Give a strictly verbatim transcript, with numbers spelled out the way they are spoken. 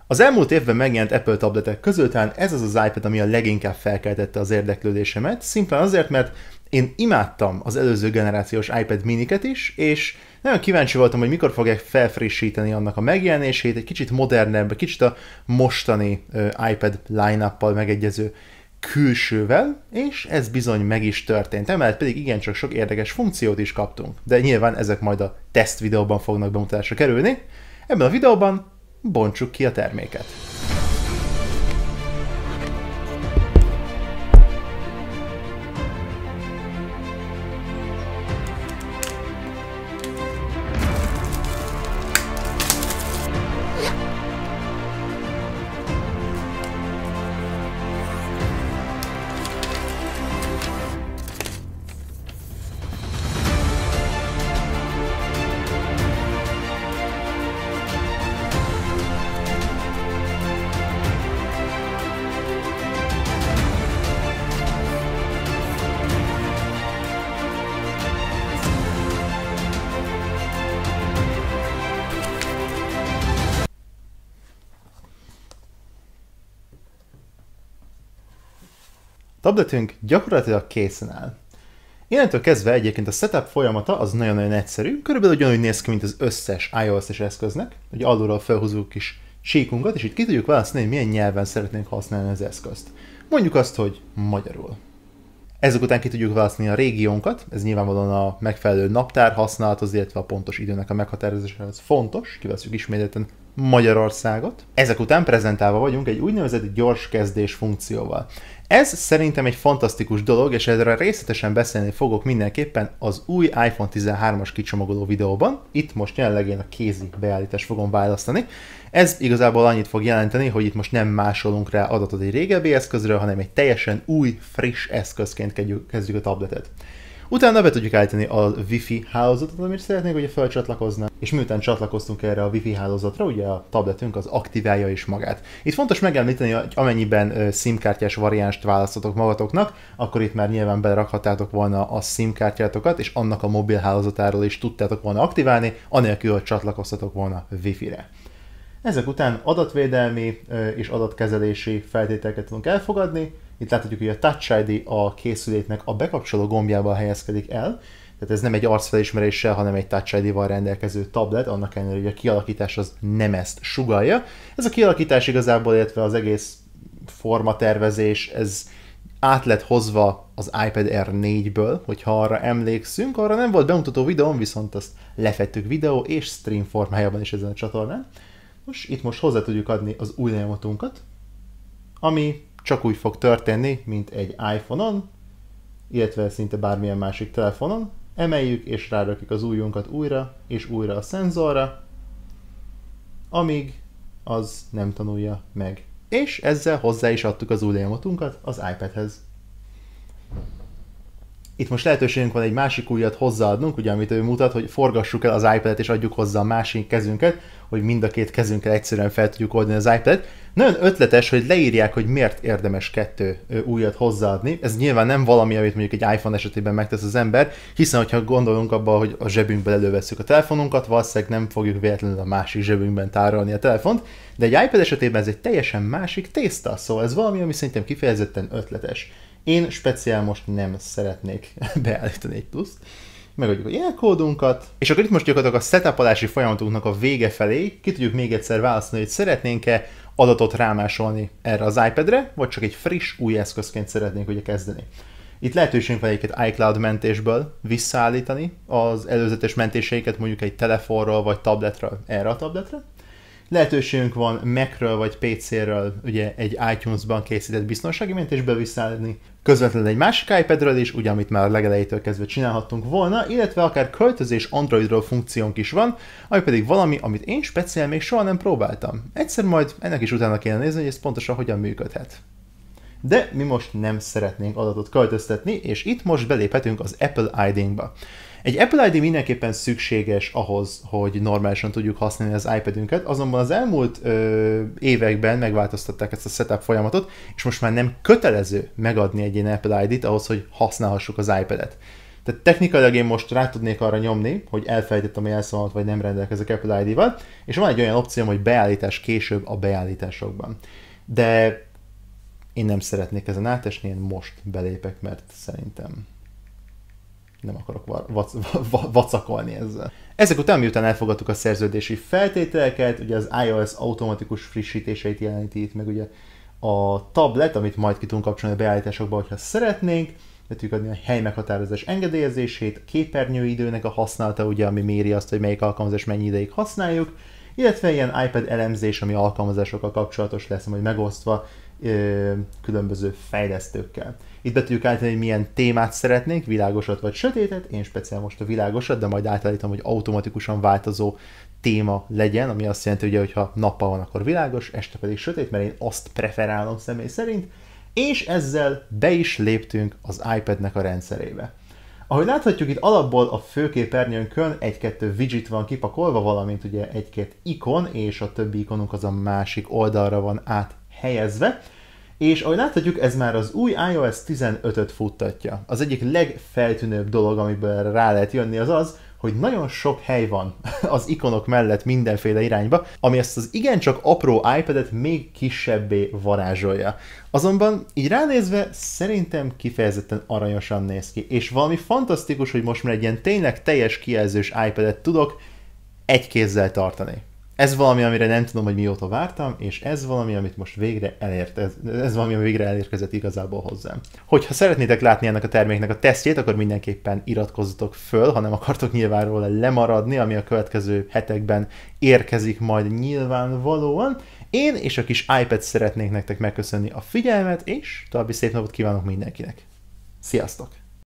Az elmúlt évben megjelent Apple tabletek közül talán ez az az iPad, ami a leginkább felkeltette az érdeklődésemet, szimplán azért, mert én imádtam az előző generációs iPad miniket is, és nagyon kíváncsi voltam, hogy mikor fogják felfrissíteni annak a megjelenését, egy kicsit modernebb, kicsit a mostani uh, iPad line-uppal megegyező külsővel, és ez bizony meg is történt. Emellett pedig igencsak sok érdekes funkciót is kaptunk, de nyilván ezek majd a teszt videóban fognak bemutatásra kerülni. Ebben a videóban bontsuk ki a terméket. A tabletünk gyakorlatilag készen áll. Innentől kezdve egyébként a setup folyamata az nagyon-nagyon egyszerű, körülbelül ugyanúgy néz ki, mint az összes iOS-es eszköznek, hogy alulról felhúzunk kis síkunkat, és itt ki tudjuk választani, hogy milyen nyelven szeretnénk használni az eszközt. Mondjuk azt, hogy magyarul. Ezek után ki tudjuk választani a régiónkat, ez nyilvánvalóan a megfelelő naptár használathoz, illetve a pontos időnek a meghatározásához fontos, kiválasztjuk ismételten Magyarországot. Ezek után prezentálva vagyunk egy úgynevezett gyors kezdés funkcióval. Ez szerintem egy fantasztikus dolog, és erről részletesen beszélni fogok mindenképpen az új iPhone tizenhármas kicsomagoló videóban. Itt most jelenleg én a kézi beállítást fogom választani. Ez igazából annyit fog jelenteni, hogy itt most nem másolunk rá adatot egy régebbi eszközről, hanem egy teljesen új, friss eszközként kezdjük a tabletet. Utána be tudjuk állítani a Wi-Fi hálózatot, amit szeretnénk, hogy felcsatlakozna, és miután csatlakoztunk erre a Wi-Fi hálózatra, ugye a tabletünk az aktiválja is magát. Itt fontos megemlíteni, hogy amennyiben SIM-kártyás variánst választotok magatoknak, akkor itt már nyilván belerakhattátok volna a SIM-kártyátokat, és annak a mobil hálózatáról is tudtátok volna aktiválni, anélkül, hogy csatlakoztatok volna Wi-Fi-re. Ezek után adatvédelmi és adatkezelési feltételeket tudunk elfogadni. Itt láthatjuk, hogy a Touch I D a készüléknek a bekapcsoló gombjával helyezkedik el, tehát ez nem egy arcfelismeréssel, hanem egy Touch I D-val rendelkező tablet, annak ellenére, hogy a kialakítás az nem ezt sugallja. Ez a kialakítás igazából, illetve az egész formatervezés, ez át lett hozva az iPad Air négyből, hogyha arra emlékszünk, arra nem volt bemutató videón, viszont azt lefettük videó és stream formájában is ezen a csatornán. Most itt most hozzá tudjuk adni az új lenyomatunkat, ami csak úgy fog történni, mint egy iPhone-on, illetve szinte bármilyen másik telefonon. Emeljük és rárakjuk az ujjunkat újra és újra a szenzorra, amíg az nem tanulja meg. És ezzel hozzá is adtuk az új lenyomatunkat az iPadhez. Itt most lehetőségünk van egy másik ujjat hozzáadnunk, ugye amit ő mutat, hogy forgassuk el az iPadet és adjuk hozzá a másik kezünket, hogy mind a két kezünkkel egyszerűen fel tudjuk oldani az iPadet. Nagyon ötletes, hogy leírják, hogy miért érdemes kettő ujjat hozzáadni. Ez nyilván nem valami, amit mondjuk egy iPhone esetében megtesz az ember, hiszen hogyha gondolunk abba, hogy a zsebünkbe elővesszük a telefonunkat, valószínűleg nem fogjuk véletlenül a másik zsebünkben tárolni a telefont, de egy iPad esetében ez egy teljesen másik tészta, szóval ez valami, ami szerintem kifejezetten ötletes. Én speciál most nem szeretnék beállítani egy pluszt. Megadjuk a jelkódunkat, és akkor itt most gyakorlatilag a setupolási folyamatunknak a vége felé ki tudjuk még egyszer választani, hogy szeretnénk-e adatot rámásolni erre az iPadre, vagy csak egy friss új eszközként szeretnénk ugye kezdeni. Itt lehetőségünk van egyébként iCloud mentésből visszaállítani az előzetes mentéseiket mondjuk egy telefonról vagy tabletről erre a tabletre. Lehetőségünk van Macről vagy pé céről ugye egy iTunes-ban készített biztonsági mentésből visszaállítani, közvetlenül egy másik iPadről is, ugye amit már a legelejétől kezdve csinálhattunk volna, illetve akár költözés Androidról funkciónk is van, ami pedig valami, amit én speciál még soha nem próbáltam. Egyszer majd ennek is utána kéne nézni, hogy ez pontosan hogyan működhet. De mi most nem szeretnénk adatot költöztetni, és itt most beléphetünk az Apple I D-nkba. Egy Apple I D mindenképpen szükséges ahhoz, hogy normálisan tudjuk használni az iPadünket, azonban az elmúlt ö, években megváltoztatták ezt a setup folyamatot, és most már nem kötelező megadni egy ilyen Apple I D-t ahhoz, hogy használhassuk az iPadet. Tehát technikailag én most rá tudnék arra nyomni, hogy elfelejtettem a jelszavamat, vagy nem rendelkezek Apple i dé-val, és van egy olyan opcióm, hogy beállítás később a beállításokban. De én nem szeretnék ezen átesni, én most belépek, mert szerintem nem akarok vac, vac, vacakolni ezzel. Ezek után, miután elfogadtuk a szerződési feltételeket, ugye az iOS automatikus frissítéseit jeleníti itt meg ugye a tablet, amit majd ki tudunk kapcsolni a beállításokba, hogyha szeretnénk, be tudjuk adni a helymeghatározás engedélyezését, képernyőidőnek a használata, ugye, ami méri azt, hogy melyik alkalmazás mennyi ideig használjuk, illetve ilyen iPad elemzés, ami alkalmazásokkal kapcsolatos lesz, majd megosztva ö, különböző fejlesztőkkel. Itt be tudjuk állítani, hogy milyen témát szeretnénk, világosat vagy sötétet, én speciál most a világosat, de majd átállítom, hogy automatikusan változó téma legyen, ami azt jelenti, hogy ha nappal van, akkor világos, este pedig sötét, mert én azt preferálom személy szerint, és ezzel be is léptünk az iPadnek a rendszerébe. Ahogy láthatjuk, itt alapból a főképernyőnkön egy-kettő widget van kipakolva, valamint ugye egy-két ikon, és a többi ikonunk az a másik oldalra van áthelyezve. És ahogy láthatjuk, ez már az új iOS tizenötöt futtatja. Az egyik legfeltűnőbb dolog, amiből rá lehet jönni, az az, hogy nagyon sok hely van az ikonok mellett mindenféle irányba, ami ezt az igencsak apró iPadet még kisebbé varázsolja. Azonban így ránézve szerintem kifejezetten aranyosan néz ki, és valami fantasztikus, hogy most már egy ilyen tényleg teljes kijelzős iPadet tudok egy kézzel tartani. Ez valami, amire nem tudom, hogy mióta vártam, és ez valami, amit most végre elért, ez, ez valami, ami végre elérkezett igazából hozzám. Hogyha szeretnétek látni ennek a terméknek a tesztjét, akkor mindenképpen iratkozzatok föl, ha nem akartok nyilván róla lemaradni, ami a következő hetekben érkezik majd nyilvánvalóan. Én és a kis iPad szeretnék nektek megköszönni a figyelmet, és további szép napot kívánok mindenkinek. Sziasztok!